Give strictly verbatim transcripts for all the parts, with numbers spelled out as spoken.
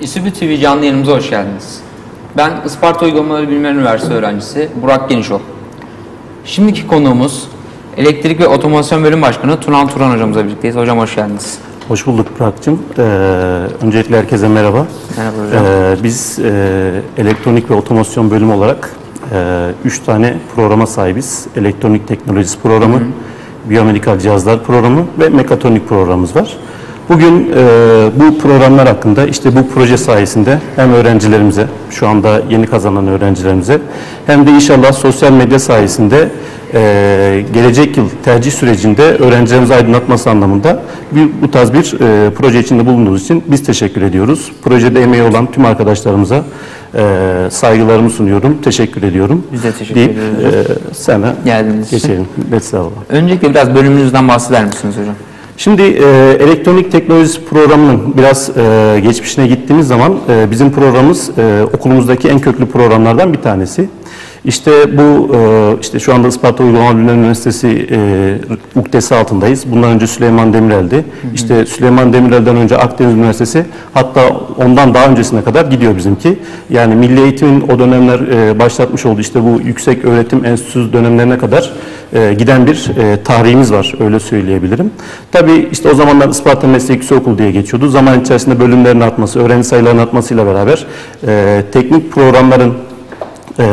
İSÜBİ T V canlı yayınımıza hoş geldiniz. Ben Isparta Uygulamaları Bilimleri Üniversitesi öğrencisi Burak Genişol. Şimdiki konuğumuz Elektrik ve Otomasyon Bölüm Başkanı Turan Turan hocamızla birlikteyiz. Hocam hoş geldiniz. Hoş bulduk Burak'cığım. Ee, öncelikle herkese merhaba. Merhaba hocam. Ee, biz e, Elektronik ve Otomasyon Bölümü olarak e, üç tane programa sahibiz. Elektronik Teknolojisi Programı, hı hı. Biyomedikal Cihazlar Programı ve Mekatronik programımız var. Bugün e, bu programlar hakkında işte bu proje sayesinde hem öğrencilerimize, şu anda yeni kazanan öğrencilerimize hem de inşallah sosyal medya sayesinde e, gelecek yıl tercih sürecinde öğrencilerimizi aydınlatması anlamında bir, bu tarz bir e, proje içinde bulunduğunuz için biz teşekkür ediyoruz. Projede emeği olan tüm arkadaşlarımıza e, saygılarımı sunuyorum, teşekkür ediyorum. Biz de teşekkür deyip, ediyoruz. E, sana geçelim. Öncelikle biraz bölümünüzden bahseder misiniz hocam? Şimdi e, Elektronik Teknolojisi Programı'nın biraz e, geçmişine gittiğimiz zaman e, bizim programımız e, okulumuzdaki en köklü programlardan bir tanesi. İşte bu e, işte şu anda Isparta Uygulamalar Bilimleri Üniversitesi e, ukdesi altındayız. Bundan önce Süleyman Demirel'di. Hı hı. İşte Süleyman Demirel'den önce Akdeniz Üniversitesi, hatta ondan daha öncesine kadar gidiyor bizimki. Yani Milli Eğitim'in o dönemler e, başlatmış olduğu işte bu Yüksek Öğretim Enstitüsü dönemlerine kadar e, giden bir e, tarihimiz var, öyle söyleyebilirim. Tabii işte o zamanlar Isparta Meslek Yüksekokulu diye geçiyordu. Zaman içerisinde bölümlerin artması, öğrenci sayılarının artmasıyla beraber e, teknik programların e,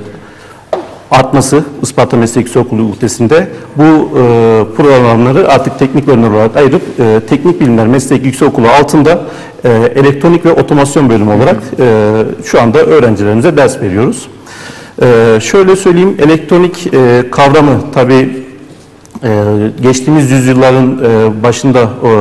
artması, Isparta Meslek Yüksekokulu ukdesinde bu e, programları artık teknik bölümler olarak ayırıp e, Teknik Bilimler Meslek Yüksekokulu altında e, Elektronik ve Otomasyon Bölümü olarak e, şu anda öğrencilerimize ders veriyoruz. E, şöyle söyleyeyim, elektronik e, kavramı tabii e, geçtiğimiz yüzyılların e, başında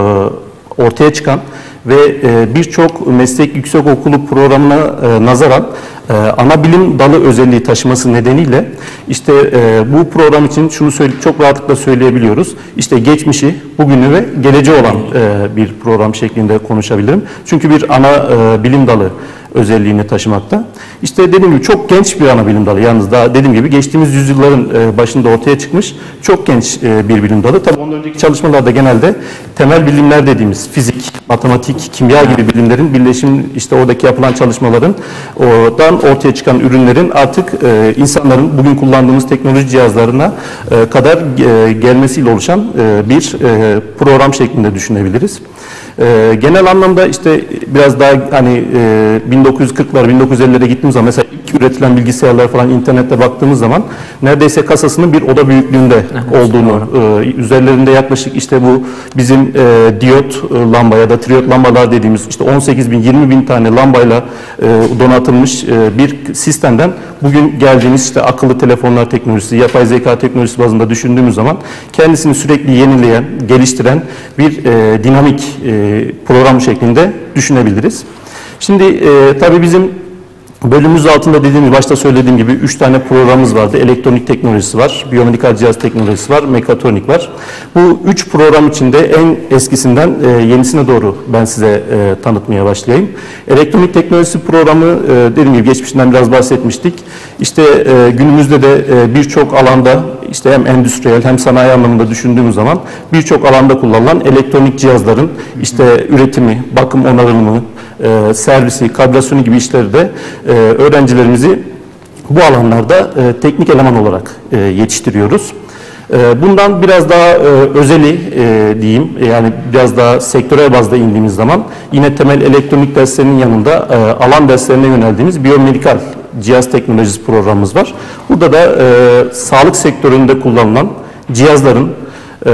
e, ortaya çıkan ve e, birçok meslek yüksekokulu programına e, nazaran e, ana bilim dalı özelliği taşıması nedeniyle işte e, bu program için şunu söyle, çok rahatlıkla söyleyebiliyoruz. İşte geçmişi, bugünü ve geleceği olan e, bir program şeklinde konuşabilirim. Çünkü bir ana e, bilim dalı özelliğini taşımakta. İşte dediğim gibi çok genç bir ana bilim dalı. Yalnız daha dediğim gibi geçtiğimiz yüzyılların başında ortaya çıkmış çok genç bir bilim dalı. Tabii ondan önceki çalışmalarda genelde temel bilimler dediğimiz fizik, matematik, kimya gibi bilimlerin birleşim, işte oradaki yapılan çalışmaların oradan ortaya çıkan ürünlerin artık insanların bugün kullandığımız teknoloji cihazlarına kadar gelmesiyle oluşan bir program şeklinde düşünebiliriz. Ee, genel anlamda işte biraz daha hani e, bin dokuz yüz kırklar, bin dokuz yüz ellilere gittiğimiz zaman mesela ilk üretilen bilgisayarlar falan internette baktığımız zaman neredeyse kasasının bir oda büyüklüğünde evet, olduğunu, e, üzerlerinde yaklaşık işte bu bizim e, diyot e, lamba ya da triyot lambalar dediğimiz işte on sekiz bin, yirmi bin tane lambayla e, donatılmış e, bir sistemden bugün geldiğimiz işte akıllı telefonlar teknolojisi, yapay zeka teknolojisi bazında düşündüğümüz zaman kendisini sürekli yenileyen, geliştiren bir e, dinamik e, program şeklinde düşünebiliriz. Şimdi e, tabii bizim bölümümüz altında dediğim gibi, başta söylediğim gibi üç tane programımız vardı. Elektronik teknolojisi var, biyomedikal cihaz teknolojisi var, mekatronik var. Bu üç program içinde en eskisinden e, yenisine doğru ben size e, tanıtmaya başlayayım. Elektronik teknolojisi programı e, dediğim gibi geçmişinden biraz bahsetmiştik. İşte e, günümüzde de e, birçok alanda işte hem endüstriyel hem sanayi anlamında düşündüğümüz zaman birçok alanda kullanılan elektronik cihazların işte üretimi, bakım onarımı, e, servisi, kalibrasyonu gibi işleri de e, öğrencilerimizi bu alanlarda e, teknik eleman olarak e, yetiştiriyoruz. E, bundan biraz daha e, özeli e, diyeyim, yani biraz daha sektörel bazda indiğimiz zaman yine temel elektronik derslerinin yanında e, alan derslerine yöneldiğimiz biyomedikal cihaz teknolojisi programımız var. Burada da e, sağlık sektöründe kullanılan cihazların e,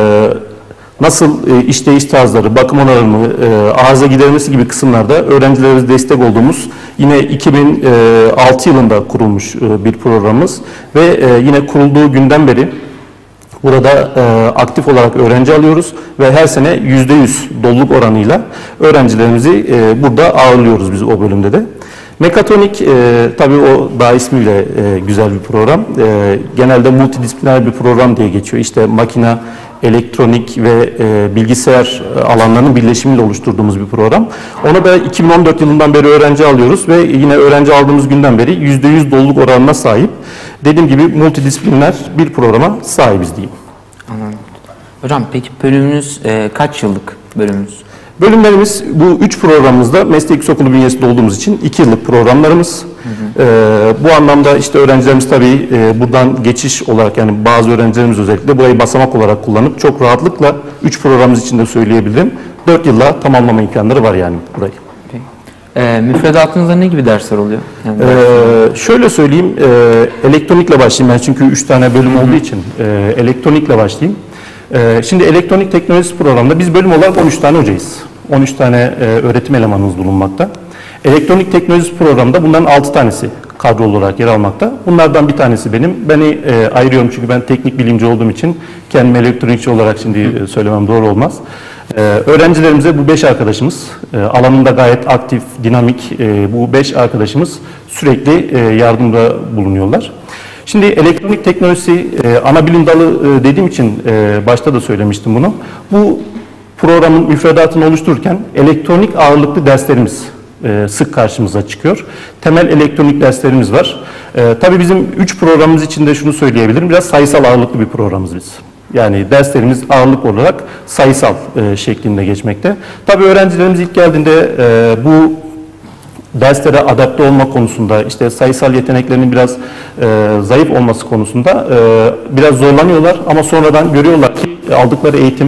nasıl e, işleyiş tarzları, bakım onarımı, e, arıza gidermesi gibi kısımlarda öğrencilerimize destek olduğumuz yine iki bin altı yılında kurulmuş e, bir programımız ve e, yine kurulduğu günden beri burada e, aktif olarak öğrenci alıyoruz ve her sene yüzde yüz doluluk oranıyla öğrencilerimizi e, burada ağırlıyoruz biz o bölümde de. Mekatronik e, tabii o daha ismiyle e, güzel bir program. E, genelde multidisipliner bir program diye geçiyor. İşte makine, elektronik ve e, bilgisayar alanlarının birleşimiyle oluşturduğumuz bir program. Ona da iki bin on dört yılından beri öğrenci alıyoruz ve yine öğrenci aldığımız günden beri yüzde yüz doluluk oranına sahip. Dediğim gibi multidisipliner bir programa sahibiz diyeyim. Anladım. Hocam peki bölümünüz e, kaç yıllık bölümünüz? Bölümlerimiz bu üç programımızda meslek yüksekokulu bünyesinde olduğumuz için iki yıllık programlarımız. Hı hı. Ee, bu anlamda işte öğrencilerimiz tabii e, buradan geçiş olarak, yani bazı öğrencilerimiz özellikle burayı basamak olarak kullanıp çok rahatlıkla üç programımız içinde söyleyebilirim. dört yılla tamamlama imkanları var yani burayı. E, müfredatınızda ne gibi dersler oluyor? Yani ee, şöyle söyleyeyim, e, elektronikle başlayayım ben çünkü üç tane bölüm olduğu için e, elektronikle başlayayım. E, şimdi elektronik teknolojisi programında biz bölüm olarak on üç tane hocayız. on üç tane e, öğretim elemanımız bulunmakta. Elektronik teknolojisi programında bunların altı tanesi kadrolu olarak yer almakta. Bunlardan bir tanesi benim. Beni e, ayırıyorum çünkü ben teknik bilimci olduğum için kendimi elektronikçi olarak şimdi e, söylemem doğru olmaz. Ee, öğrencilerimize bu beş arkadaşımız e, alanında gayet aktif, dinamik e, bu beş arkadaşımız sürekli e, yardımda bulunuyorlar. Şimdi elektronik teknolojisi e, ana bilim dalı e, dediğim için e, başta da söylemiştim bunu. Bu programın müfredatını oluştururken elektronik ağırlıklı derslerimiz e, sık karşımıza çıkıyor. Temel elektronik derslerimiz var. E, tabii bizim üç programımız içinde şunu söyleyebilirim, biraz sayısal ağırlıklı bir programımız biz. Yani derslerimiz ağırlık olarak sayısal e, şeklinde geçmekte. Tabii öğrencilerimiz ilk geldiğinde e, bu derslere adapte olma konusunda, işte sayısal yeteneklerinin biraz e, zayıf olması konusunda e, biraz zorlanıyorlar. Ama sonradan görüyorlar ki aldıkları eğitim,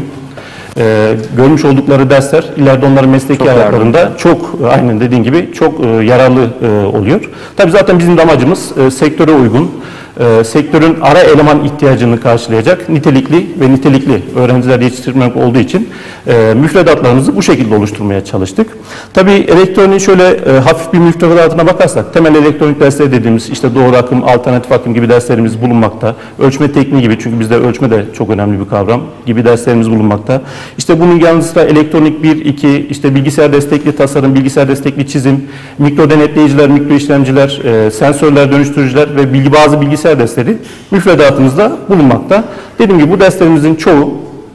e, görmüş oldukları dersler ileride onların mesleki çok hayatlarında yararlı. çok, aynen dediğin gibi çok e, yararlı e, oluyor. Tabii zaten bizim de amacımız e, sektöre uygun, E, sektörün ara eleman ihtiyacını karşılayacak nitelikli ve nitelikli öğrenciler yetiştirmek olduğu için e, müfredatlarımızı bu şekilde oluşturmaya çalıştık. Tabii elektroniğin şöyle e, hafif bir müfredatına bakarsak, temel elektronik dersleri dediğimiz işte doğru akım, alternatif akım gibi derslerimiz bulunmakta. Ölçme tekniği gibi, çünkü bizde ölçme de çok önemli bir kavram, gibi derslerimiz bulunmakta. İşte bunun yanı sıra elektronik bir, iki, işte bilgisayar destekli tasarım, bilgisayar destekli çizim, mikro denetleyiciler, mikro işlemciler, e, sensörler, dönüştürücüler ve bilgi bazı bilgisayar dersleri müfredatımızda bulunmakta. Dediğim gibi bu derslerimizin çoğu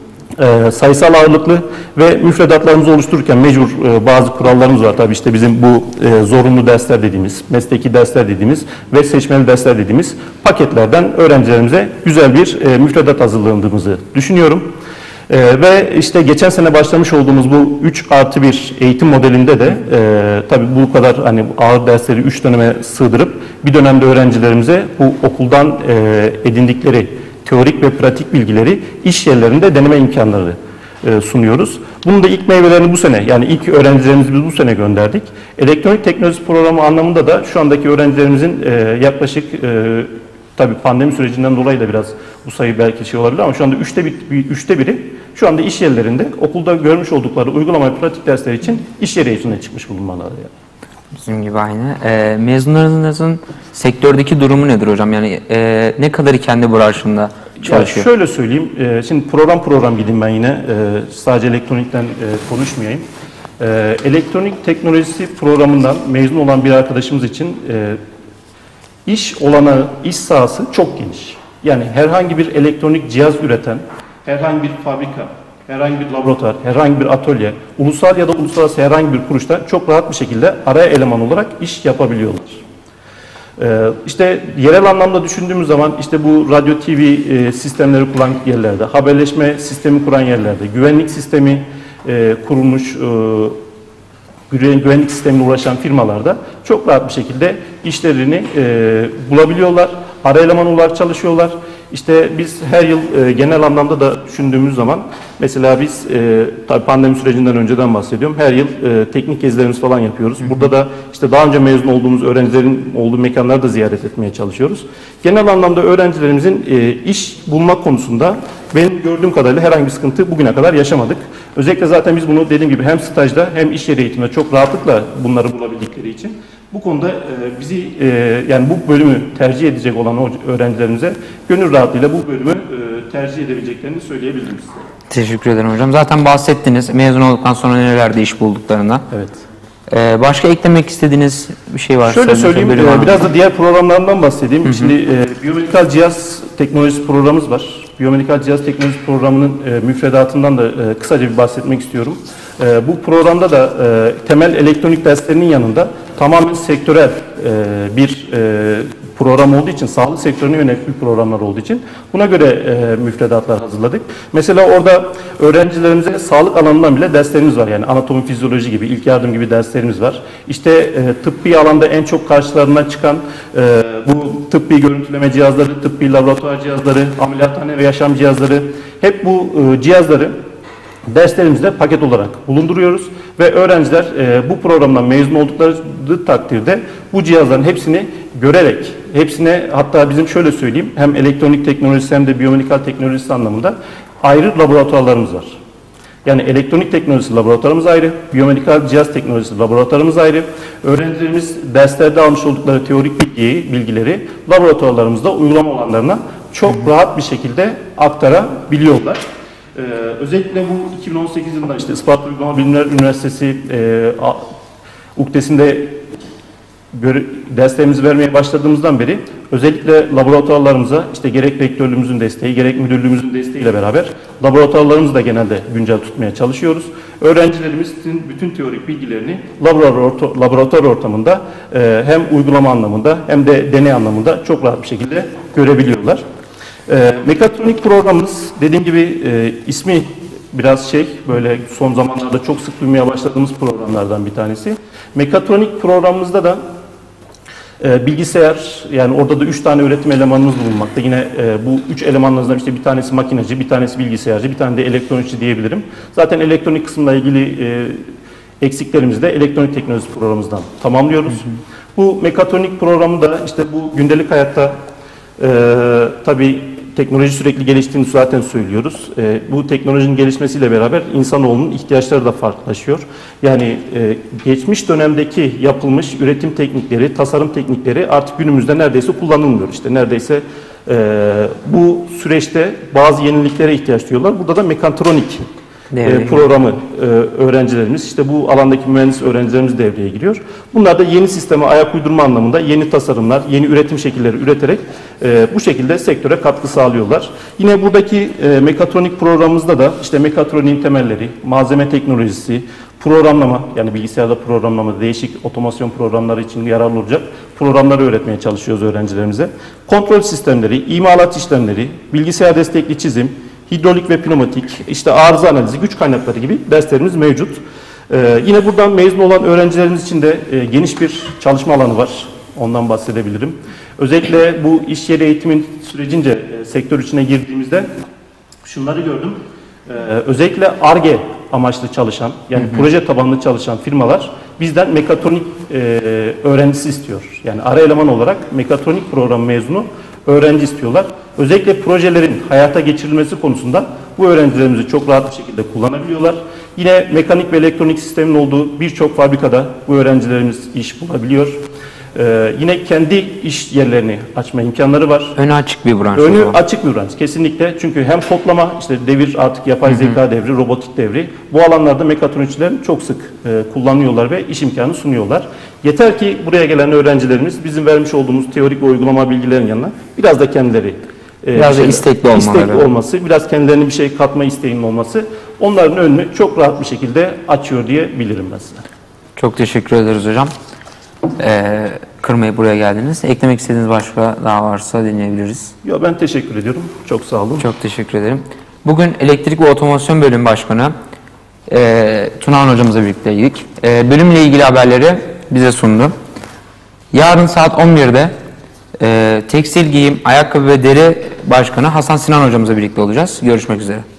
e, sayısal ağırlıklı ve müfredatlarımızı oluştururken mecbur e, bazı kurallarımız var. Tabii işte bizim bu e, zorunlu dersler dediğimiz, mesleki dersler dediğimiz ve seçmeli dersler dediğimiz paketlerden öğrencilerimize güzel bir e, müfredat hazırlandığımızı düşünüyorum. Ee, ve işte geçen sene başlamış olduğumuz bu üç artı bir eğitim modelinde de e, tabii bu kadar hani ağır dersleri üç döneme sığdırıp bir dönemde öğrencilerimize bu okuldan e, edindikleri teorik ve pratik bilgileri iş yerlerinde deneme imkanları e, sunuyoruz. Bunun da ilk meyvelerini bu sene, yani ilk öğrencilerimizi biz bu sene gönderdik. Elektronik teknolojisi programı anlamında da şu andaki öğrencilerimizin e, yaklaşık e, tabii pandemi sürecinden dolayı da biraz bu sayı belki şey olabilir ama şu anda üçte, bir, üçte biri şu anda iş yerlerinde okulda görmüş oldukları uygulama ve pratik dersler için iş yeri eğitimine çıkmış bulunmaları. Yani. Bizim gibi aynı. E, mezunlarınızın sektördeki durumu nedir hocam? Yani e, ne kadarı kendi branşında çalışıyor? Ya şöyle söyleyeyim, e, şimdi program program gideyim ben yine, e, sadece elektronikten e, konuşmayayım. E, elektronik teknolojisi programından mezun olan bir arkadaşımız için e, İş olanağı, iş sahası çok geniş. Yani herhangi bir elektronik cihaz üreten, herhangi bir fabrika, herhangi bir laboratuvar, herhangi bir atölye, ulusal ya da uluslararası herhangi bir kuruluşta çok rahat bir şekilde araya eleman olarak iş yapabiliyorlar. Ee, işte yerel anlamda düşündüğümüz zaman işte bu radyo T V e, sistemleri kuran yerlerde, haberleşme sistemi kuran yerlerde, güvenlik sistemi e, kurulmuş e, güvenlik sistemine uğraşan firmalarda çok rahat bir şekilde işlerini e, bulabiliyorlar. Ara eleman olarak çalışıyorlar. İşte biz her yıl e, genel anlamda da düşündüğümüz zaman mesela biz e, tabii pandemi sürecinden önceden bahsediyorum. Her yıl e, teknik gezilerimiz falan yapıyoruz. Burada da işte daha önce mezun olduğumuz öğrencilerin olduğu mekanları da ziyaret etmeye çalışıyoruz. Genel anlamda öğrencilerimizin e, iş bulmak konusunda benim gördüğüm kadarıyla herhangi bir sıkıntı bugüne kadar yaşamadık. Özellikle zaten biz bunu dediğim gibi hem stajda hem iş yeri eğitiminde çok rahatlıkla bunları bulabildikleri için bu konuda e, bizi e, yani bu bölümü tercih edecek olan öğrencilerimize gönül rahatlığıyla bu bölümü e, tercih edebileceklerini söyleyebilirim size. Teşekkür ederim hocam. Zaten bahsettiniz mezun olduktan sonra nelerde iş bulduklarından. Evet. Ee, başka eklemek istediğiniz bir şey varsa? Şöyle söyleyeyim, e, biraz da diğer programlardan bahsedeyim. Hı hı. Şimdi e, biyomedikal cihaz teknolojisi programımız var. Biyomedikal cihaz teknolojisi programının e, müfredatından da e, kısaca bir bahsetmek istiyorum. E, bu programda da e, temel elektronik derslerinin yanında tamamen sektörel e, bir e, program olduğu için, sağlık sektörüne yönelik bir programlar olduğu için buna göre e, müfredatlar hazırladık. Mesela orada öğrencilerimize sağlık alanından bile derslerimiz var. Yani anatomi, fizyoloji gibi, ilk yardım gibi derslerimiz var. İşte e, tıbbi alanda en çok karşılarına çıkan e, bu tıbbi görüntüleme cihazları, tıbbi laboratuvar cihazları, ameliyathane ve yaşam cihazları, hep bu e, cihazları derslerimizde paket olarak bulunduruyoruz ve öğrenciler e, bu programdan mezun oldukları takdirde bu cihazların hepsini görerek, hepsine, hatta bizim şöyle söyleyeyim, hem elektronik teknolojisi hem de biyomedikal teknolojisi anlamında ayrı laboratuvarlarımız var. Yani elektronik teknolojisi laboratuvarımız ayrı, biyomedikal cihaz teknolojisi laboratuvarımız ayrı. Öğrencilerimiz derslerde almış oldukları teorik bilgiyi, bilgileri laboratuvarlarımızda uygulama alanlarına çok rahat bir şekilde aktarabiliyorlar. Ee, özellikle bu iki bin on sekiz yılında işte Isparta Uygulama Bilimler Üniversitesi e, UKTES'inde derslerimizi vermeye başladığımızdan beri özellikle laboratuvarlarımıza işte gerek rektörlüğümüzün desteği, gerek müdürlüğümüzün desteğiyle beraber laboratuvarlarımızı da genelde güncel tutmaya çalışıyoruz. Öğrencilerimizin bütün teorik bilgilerini laboratuvar, laboratuvar ortamında e, hem uygulama anlamında hem de deney anlamında çok rahat bir şekilde görebiliyorlar. E, mekatronik programımız dediğim gibi e, ismi biraz şey, böyle son zamanlarda çok sık duymaya başladığımız programlardan bir tanesi. Mekatronik programımızda da e, bilgisayar, yani orada da üç tane öğretim elemanımız bulunmakta. Yine e, bu üç elemanlardan işte bir tanesi makineci, bir tanesi bilgisayarcı, bir tane de elektronikçi diyebilirim. Zaten elektronik kısımla ilgili e, eksiklerimizi de elektronik teknolojisi programımızdan tamamlıyoruz. Hı hı. Bu mekatronik programı da işte bu gündelik hayatta e, tabii teknoloji sürekli geliştiğini zaten söylüyoruz. E, bu teknolojinin gelişmesiyle beraber insanoğlunun ihtiyaçları da farklılaşıyor. Yani e, geçmiş dönemdeki yapılmış üretim teknikleri, tasarım teknikleri artık günümüzde neredeyse kullanılmıyor. İşte neredeyse e, bu süreçte bazı yeniliklere ihtiyaç duyuyorlar. Burada da mekatronik e, programı e, öğrencilerimiz, işte bu alandaki mühendis öğrencilerimiz devreye giriyor. Bunlar da yeni sisteme ayak uydurma anlamında yeni tasarımlar, yeni üretim şekilleri üreterek e, bu şekilde sektöre katkı sağlıyorlar. Yine buradaki e, mekatronik programımızda da işte mekatroniğin temelleri, malzeme teknolojisi, programlama, yani bilgisayarda programlama, değişik otomasyon programları için yararlı olacak programları öğretmeye çalışıyoruz öğrencilerimize. Kontrol sistemleri, imalat işlemleri, bilgisayar destekli çizim, hidrolik ve pneumatik, işte arıza analizi, güç kaynakları gibi derslerimiz mevcut. Ee, yine buradan mezun olan öğrencilerimiz için de e, geniş bir çalışma alanı var. Ondan bahsedebilirim. Özellikle bu iş yeri eğitimin sürecince e, sektör içine girdiğimizde şunları gördüm. Ee, özellikle Ar-Ge amaçlı çalışan, yani hı hı. proje tabanlı çalışan firmalar bizden mekatronik e, öğrencisi istiyor. Yani ara eleman olarak mekatronik program mezunu öğrenci istiyorlar. Özellikle projelerin hayata geçirilmesi konusunda bu öğrencilerimizi çok rahat bir şekilde kullanabiliyorlar. Yine mekanik ve elektronik sistemin olduğu birçok fabrikada bu öğrencilerimiz iş bulabiliyor. Ee, yine kendi iş yerlerini açma imkanları var. Önü açık bir branş. Önü açık bir branş kesinlikle. Çünkü hem kodlama, işte devir artık yapay hı hı. zeka devri, robotik devri. Bu alanlarda mekatronikçiler çok sık e, kullanıyorlar ve iş imkanı sunuyorlar. Yeter ki buraya gelen öğrencilerimiz bizim vermiş olduğumuz teorik ve uygulama bilgilerin yanına biraz da kendileri e, biraz da istekli olmaları. istekli olması, biraz kendilerine bir şey katma isteğinin olması onların önünü çok rahat bir şekilde açıyor diyebilirim ben size. Çok teşekkür ederiz hocam. Ee, kırmayıp buraya geldiniz. Eklemek istediğiniz başka daha varsa dinleyebiliriz. Yo, ben teşekkür ediyorum. Çok sağ olun. Çok teşekkür ederim. Bugün Elektrik ve Otomasyon Bölüm Başkanı e, Tunahan hocamızla birlikteydik. E, bölümle ilgili haberleri bize sundu. Yarın saat on birde e, Tekstil Giyim, Ayakkabı ve Deri Başkanı Hasan Sinan hocamızla birlikte olacağız. Görüşmek üzere.